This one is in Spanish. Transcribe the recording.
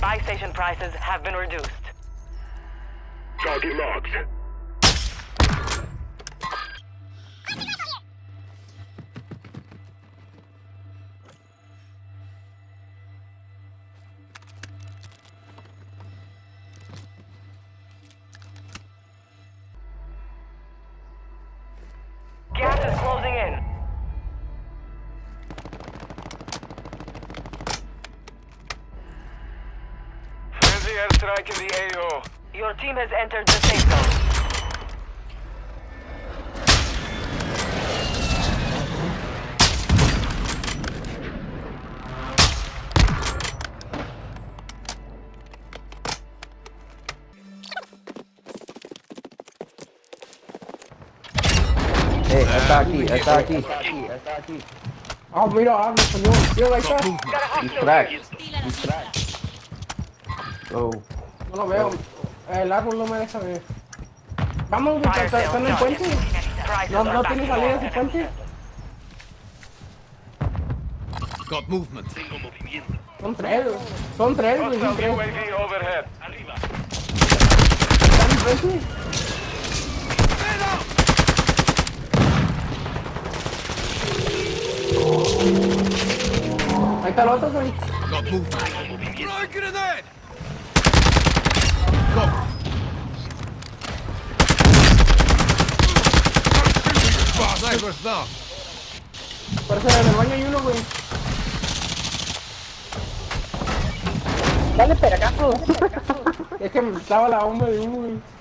Buy station prices have been reduced. Target marked. Gas is closing in. Friendly airstrike in the AO. Your team has entered the safe zone. Está aquí. Ah, mira, habla español. Tío, ahí está. He's cracked. He's cracked. Oh. No lo veo. El árbol no me deja ver. Vamos, Fire ¿está sale en el puente? Prices No, are no back tiene to salida normal. ese puente. Got movement. Son tres, güey. Son Hostile tres. UAV overhead. ¿Están en el puente? Ahí está el otro, güey. Got movement. Throwing grenade. Go. Snipers now. Parece que en el baño hay uno, güey. Dale, pero acaso. Es que me estaba la bomba de uno, güey.